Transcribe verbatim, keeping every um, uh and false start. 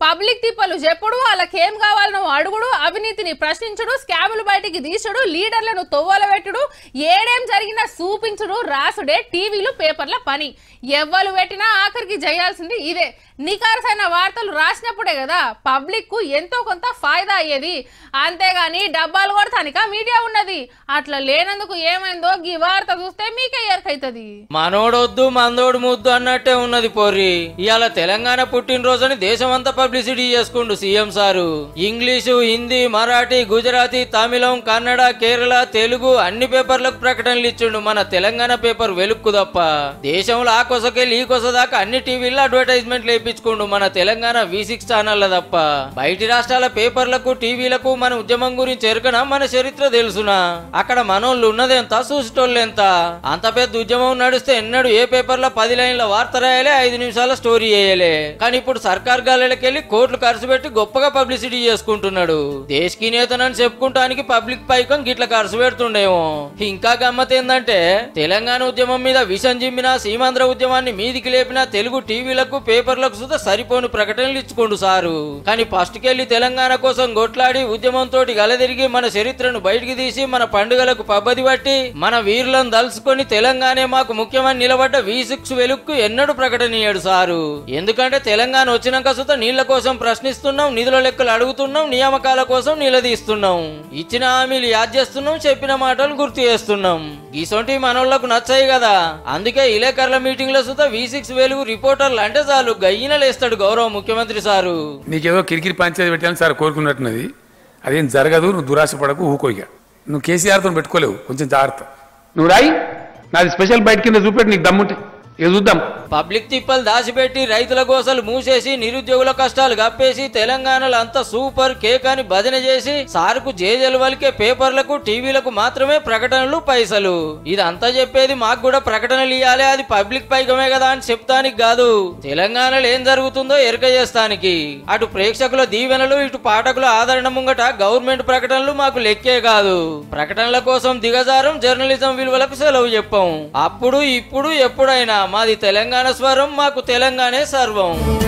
Public తిప్పలు చెప్పుడు వాళ్ళకేం కావాలనో అడుగుడు అవినీతిని ప్రశ్నించుడు స్కాములు బయటికి తీసుడు లీడర్లను తొవ్వల పెట్టుడు ఏడేం జరిగినా చూపించుడు రాసుడే టీవీలు పేపర్ల పని ఎవ్వలు పెట్టినా ఆఖరికి చేయాల్సింది ఇదే నికార్సైన వార్తలు రాసినప్పుడే కదా పబ్లిక్ కు ఎంతో కొంత ఫాయిదా అయ్యేది అంతేగాని డబ్బాలు కొడతానిక మీడియా ఉన్నది అట్లా లేనందుకు ఏమైందో ఈ వార్త చూస్తే మీకే ఎరకైతది మనోడొద్దు మందోడు ముద్దు అన్నట్టే ఉన్నది పోర్రి ఇవాళ తెలంగాణ పుట్టినరోజుని దేశమంతా పబ్లిసిటీ చేసుకుండు సీఎం సారు ఇంగ్లీషు హిందీ మరాఠీ గుజరాతీ తమిళం కన్నడ కేరళ తెలుగు అన్ని పేపర్లకు ప్రకటనలు ఇచ్చిండు మన తెలంగాణ పేపర్ వెలుక్కు తప్ప దేశంలో ఆ కొసకెళ్ళి ఈ కొస దాకా అన్ని టీవీల్లో అడ్వర్టైజ్మెంట్ లేపించుకుండు మన తెలంగాణ వి సిక్స్ ఛానల్ తప్ప బయటి రాష్ట్రాల పేపర్లకు టీవీలకు మన ఉద్యమం గురించి ఎరకనా మన చరిత్ర తెలుసునా అక్కడ మనోళ్ళు ఉన్నదెంత చూసేటోళ్ళు ఎంత అంత పెద్ద ఉద్యమం నడిస్తే ఎన్నడూ ఏ పేపర్లో పది లైన్ల వార్త రాయాలే ఐదు నిమిషాల స్టోరీ వేయలే కానీ ఇప్పుడు సర్కార్ గాలికెళ్ళి కోట్లు ఖర్చు పెట్టి గొప్పగా పబ్లిసిటీ చేసుకుంటున్నాడు దేశకి నేతనని చెప్పుకుంటానికి పబ్లిక్ పైకం గిట్ల ఖర్చు పెడుతుండేమో ఇంకా గమ్మత్ ఏందంటే తెలంగాణ ఉద్యమం మీద విషం జిమ్మినా సీమాంధ్ర ఉద్యమాన్ని మీదికి లేపినా తెలుగు టీవీలకు పేపర్లకు సుధా సరిపోని ప్రకటనలు ఇచ్చుకోండు సారు కానీ ఫస్ట్ కెళ్ళి తెలంగాణ కోసం గొట్లాడి ఉద్యమంతో గలదిరిగి మన చరిత్రను బయటికి తీసి మన పండుగలకు పబ్బది పట్టి మన వీరులను దలుచుకొని తెలంగాణ మాకు ముఖ్యమని నిలబడ్డ వి సిక్స్ వెలుక్కు ఎన్నడూ ప్రకటన ఇయ్యాడు సారు ఎందుకంటే తెలంగాణ వచ్చినాక సుత నీళ్ల కోసం ప్రశ్నిస్తున్నాం నిధుల లెక్కలు అడుగుతున్నాం నియామకాల కోసం నిలదీస్తున్నాం ఇచ్చిన హామీలు యాద్ చేస్తున్నాం చెప్పిన మాటలు గుర్తు చేస్తున్నాం ఈసొంటి మనోళ్లకు నచ్చాయి కదా అందుకే ఇలేకర్ల మీటింగ్ లో సుత వి సిక్స్ వెలుగు రిపోర్టర్లు అంటే చాలు గయ్యిన లేస్తాడు గౌరవ ముఖ్యమంత్రి సారు నీకేదో కిరికిరి పంచాయతీ పెట్టాలని సార్ కోరుకున్నట్టున్నది అదేం జరగదు నువ్వు దురాశ పడకు ఊకోయిగా నువ్వు కేసీఆర్తో పెట్టుకోలేవు కొంచెం జాగ్రత్త నువ్వు రాయి నాది స్పెషల్ బయట కింద చూపెట్టి నీకు దమ్ముంటే ఇక చూద్దాం పబ్లిక్ తిప్పలు దాచిపెట్టి రైతుల గోసలు మూసేసి నిరుద్యోగుల కష్టాలు కప్పేసి తెలంగాణలో అంతా సూపర్ కేక్ అని భజన చేసి సార్కు జేజలు వలికే పేపర్లకు టీవీలకు మాత్రమే ప్రకటనలు పైసలు ఇదంతా చెప్పేది మాకు కూడా ప్రకటనలు ఇవ్వాలి అది పబ్లిక్ పైకమే కదా అని చెప్తానికి కాదు తెలంగాణలో ఏం జరుగుతుందో ఎరక చేస్తానికి అటు ప్రేక్షకుల దీవెనలు ఇటు పాఠకుల ఆదరణ ముంగట గవర్నమెంట్ ప్రకటనలు మాకు లెక్కే కాదు ప్రకటనల కోసం దిగజారం జర్నలిజం విలువలకు సెలవు చెప్పాం అప్పుడు ఇప్పుడు ఎప్పుడైనా మాది తెలంగాణ స్వరం మాకు తెలంగాణే సర్వం.